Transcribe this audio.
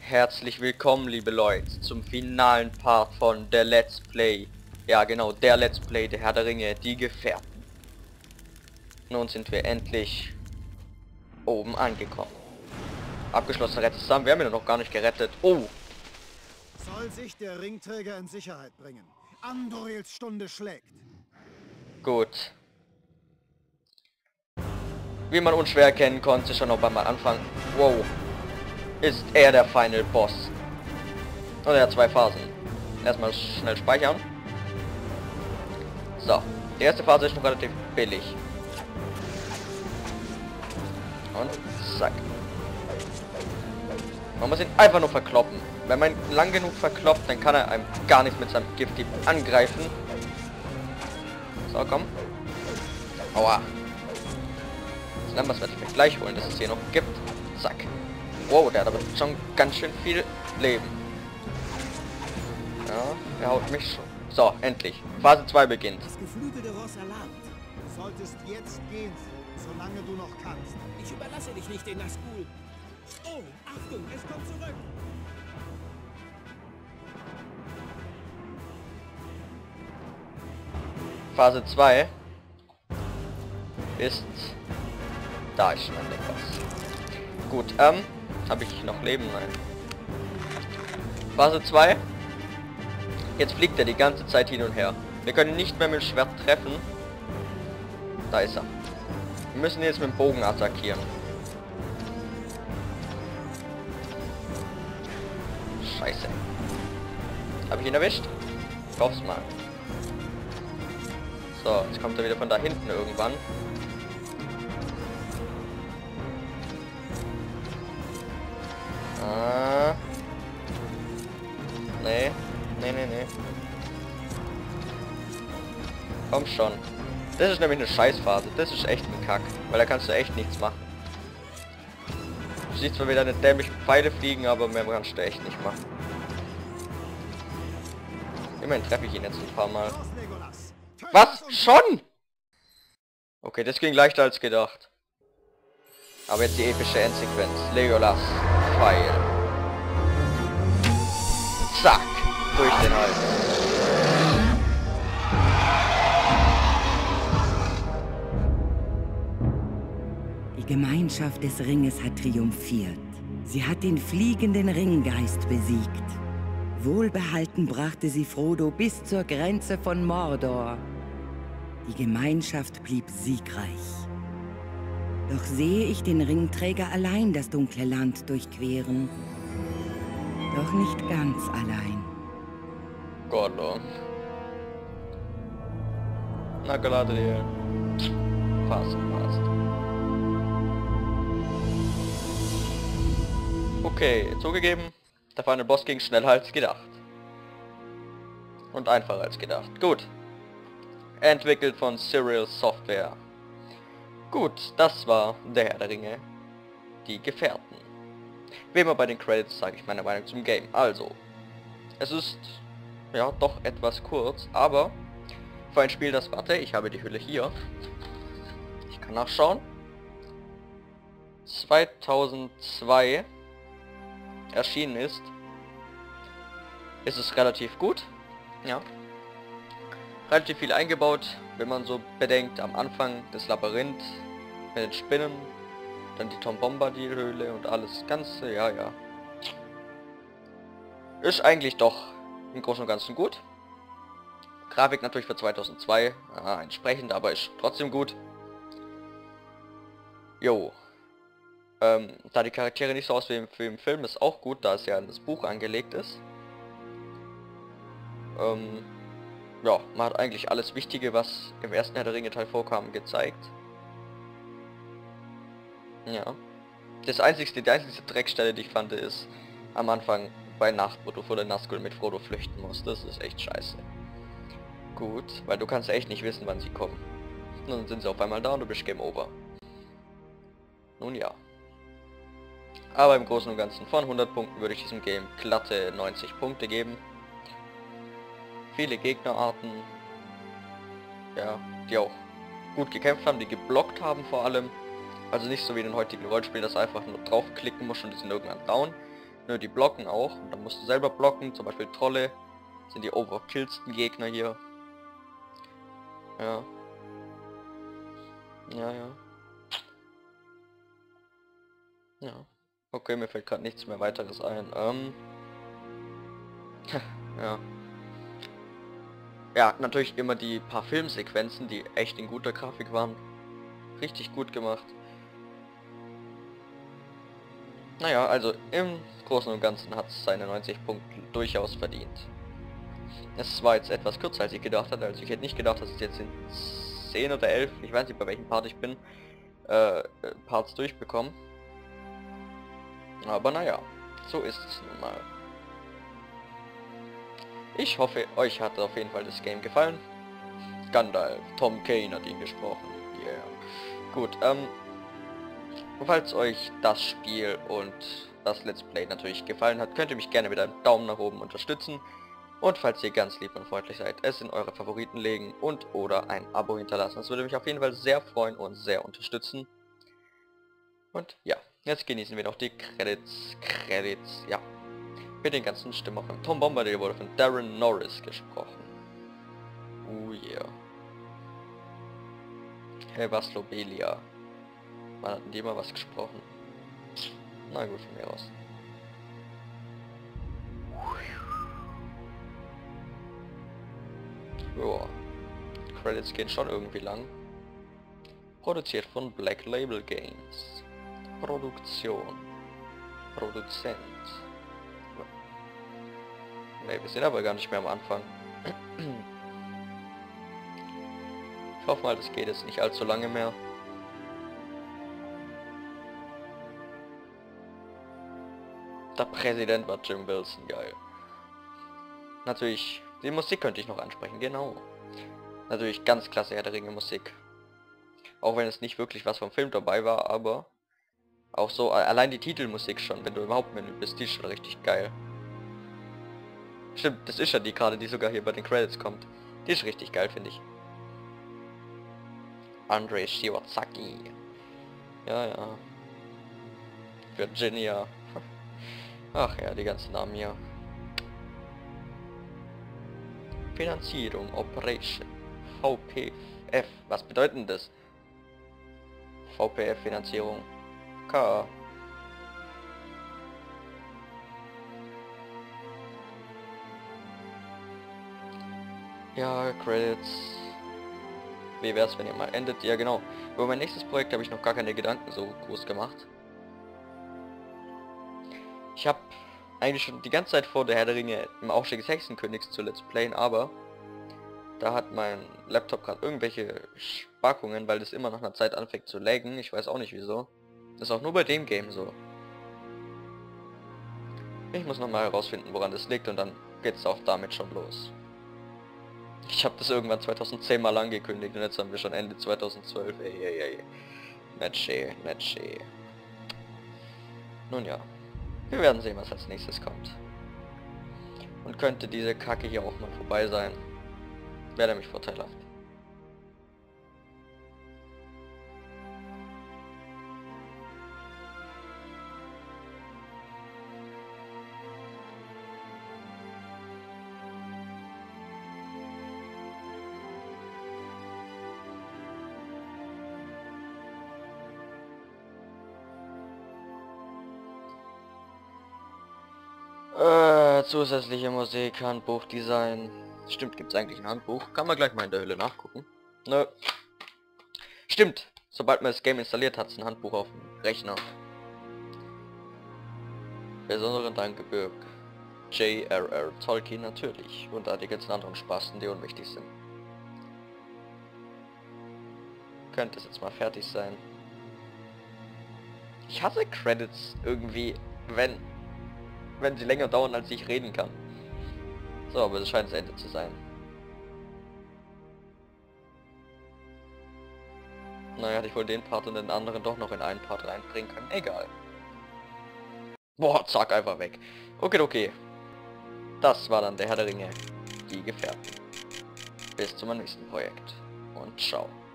Herzlich willkommen, liebe Leute, zum finalen Part von der Let's Play. Ja genau, der Let's Play, der Herr der Ringe, die Gefährten. Nun sind wir endlich oben angekommen. Abgeschlossen, rettet zusammen. Wir haben ihn noch gar nicht gerettet. Oh! Soll sich der Ringträger in Sicherheit bringen. Andorils Stunde schlägt. Gut. Wie man unschwer erkennen konnte, schon noch beim Anfang. Wow. Ist er der Final Boss. Und er hat zwei Phasen. Erstmal schnell speichern. So. Die erste Phase ist noch relativ billig. Und zack. Man muss ihn einfach nur verkloppen. Wenn man ihn lang genug verkloppt, dann kann er einem gar nicht mit seinem Giftdieb angreifen. So, komm. Aua. Das Lammers werde ich mir gleich holen, dass es hier noch gibt. Zack. Wow, der hat aber schon ganz schön viel Leben. Ja, er haut mich schon. So, endlich. Phase 2 beginnt. Das geflügelte Ross erlaubt. Du solltest jetzt gehen, solange du noch kannst. Ich überlasse dich nicht in Nazgul. Oh, Achtung, es kommt zurück. Phase 2 ist... Da ist schon etwas. Gut, habe ich noch Leben? Nein. Phase 2. Jetzt fliegt er die ganze Zeit hin und her. Wir können ihn nicht mehr mit dem Schwert treffen. Da ist er. Wir müssen ihn jetzt mit dem Bogen attackieren. Scheiße. Habe ich ihn erwischt? Ich hoff's mal. So, jetzt kommt er wieder von da hinten irgendwann. Ah. Nee. Nee. Komm schon. Das ist nämlich eine Scheißphase. Das ist echt ein Kack. Weil da kannst du echt nichts machen. Du siehst zwar wieder eine dämliche Pfeile fliegen, aber mehr kannst du echt nicht machen. Immerhin treffe ich ihn jetzt ein paar Mal. Was? Schon? Okay, das ging leichter als gedacht. Aber jetzt die epische Endsequenz. Legolas. Pfeil. Zack. Durch den Hals. Die Gemeinschaft des Ringes hat triumphiert. Sie hat den fliegenden Ringgeist besiegt. Wohlbehalten brachte sie Frodo bis zur Grenze von Mordor. Die Gemeinschaft blieb siegreich. Doch sehe ich den Ringträger allein das dunkle Land durchqueren. Doch nicht ganz allein. Gordon. Na Galadriel. Passt. Okay, zugegeben, der Final Boss ging schneller als gedacht. Und einfacher als gedacht. Gut. Entwickelt von Serial Software. Gut, das war der Herr der Ringe. Die Gefährten. Wie immer bei den Credits sage ich meine Meinung zum Game. Also, es ist ja doch etwas kurz, aber für ein Spiel, das, warte, ich habe die Hülle hier. Ich kann nachschauen. 2002 erschienen ist es relativ gut. Ja. Relativ viel eingebaut, wenn man so bedenkt, am Anfang das Labyrinth mit den Spinnen, dann die Tom Bombadil-Höhle und alles Ganze, ja. Ist eigentlich doch im Großen und Ganzen gut. Grafik natürlich für 2002, entsprechend, aber ist trotzdem gut. Jo. Da die Charaktere nicht so aussehen wie im Film, ist auch gut, da es ja an das Buch angelegt ist. Ja, man hat eigentlich alles Wichtige, was im ersten Herr der Ringe Teil vorkam, gezeigt. Ja. Die einzigste Dreckstelle, die ich fand, ist am Anfang bei Nacht, wo du vor der Nazgul mit Frodo flüchten musst. Das ist echt scheiße. Gut, weil du kannst echt nicht wissen, wann sie kommen. Und dann sind sie auf einmal da und du bist Game Over. Nun ja. Aber im Großen und Ganzen von 100 Punkten würde ich diesem Game glatte 90 Punkte geben. Viele Gegnerarten, ja, die auch gut gekämpft haben, die geblockt haben vor allem. Also nicht so wie in den heutigen Rollenspielen, dass du einfach nur draufklicken musst und die sind irgendwann down. Nö, die blocken auch. Und dann musst du selber blocken. Zum Beispiel Trolle sind die overkillsten Gegner hier. Ja. Ja, ja. Ja. Okay, mir fällt gerade nichts mehr weiteres ein. Ja. Ja, natürlich immer die paar Filmsequenzen, die echt in guter Grafik waren. Richtig gut gemacht. Naja, also im Großen und Ganzen hat es seine 90 Punkte durchaus verdient. Es war jetzt etwas kürzer, als ich gedacht hatte. Also ich hätte nicht gedacht, dass es jetzt in 10 oder 11, ich weiß nicht, bei welchem Part ich bin, Parts durchbekommen. Aber naja, so ist es nun mal. Ich hoffe, euch hat auf jeden Fall das Game gefallen. Gandalf, Tom Kane hat ihn gesprochen. Yeah. Gut, falls euch das Spiel und das Let's Play natürlich gefallen hat, könnt ihr mich gerne mit einem Daumen nach oben unterstützen. Und falls ihr ganz lieb und freundlich seid, es in eure Favoriten legen und oder ein Abo hinterlassen. Das würde mich auf jeden Fall sehr freuen und sehr unterstützen. Und ja, jetzt genießen wir noch die Credits, ja. Mit den ganzen Stimmen von Tom Bombadil wurde von Darren Norris gesprochen. Oh yeah. Helvas Lobelia. Wann hatten die mal was gesprochen? Na gut, von mir aus. Joa. Credits gehen schon irgendwie lang. Produziert von Black Label Games. Produktion. Produzent. Ne, wir sind aber gar nicht mehr am Anfang. Ich hoffe mal, das geht jetzt nicht allzu lange mehr. Der Präsident war Jim Wilson, geil. Natürlich, die Musik könnte ich noch ansprechen, genau. Natürlich ganz klasse Herr der Ringe Musik. Auch wenn es nicht wirklich was vom Film dabei war, aber auch so, allein die Titelmusik schon, wenn du im Hauptmenü bist, die ist schon richtig geil. Stimmt, das ist ja die gerade, die sogar hier bei den Credits kommt. Die ist richtig geil, finde ich. Andrei Shiozaki. Ja, ja. Virginia. Ach ja, die ganzen Namen hier. Finanzierung, Operation. VPF. Was bedeutet denn das? VPF Finanzierung. K. Ja, Credits. Wie wär's, wenn ihr mal endet? Ja, genau. Über mein nächstes Projekt habe ich noch gar keine Gedanken so groß gemacht. Ich habe eigentlich schon die ganze Zeit vor, der Herr der Ringe im Aufstieg des Hexenkönigs zu Let's Playen, aber da hat mein Laptop gerade irgendwelche Spackungen, weil das immer nach einer Zeit anfängt zu laggen. Ich weiß auch nicht wieso. Das ist auch nur bei dem Game so. Ich muss nochmal herausfinden, woran das liegt, und dann geht's auch damit schon los. Ich habe das irgendwann 2010 mal angekündigt und jetzt haben wir schon Ende 2012. Ey. Nicht schön. Nun ja. Wir werden sehen, was als nächstes kommt. Und könnte diese Kacke hier auch mal vorbei sein, wäre nämlich vorteilhaft. Zusätzliche Musik, Handbuch, Design. Stimmt, gibt's eigentlich ein Handbuch? Kann man gleich mal in der Höhle nachgucken. Nö. Stimmt, sobald man das Game installiert hat, es ein Handbuch auf dem Rechner. Besonderen Dank gebührt J.R.R. Tolkien natürlich und all die ganzen anderen Spasten, die unwichtig sind. Könnte es jetzt mal fertig sein. Ich hasse Credits irgendwie, wenn sie länger dauern, als ich reden kann. So, aber es scheint das Ende zu sein. Naja, hätte ich wohl den Part und den anderen doch noch in einen Part reinbringen können. Egal. Boah, zack, einfach weg. Okay. Das war dann der Herr der Ringe. Die Gefährten. Bis zum nächsten Projekt. Und ciao.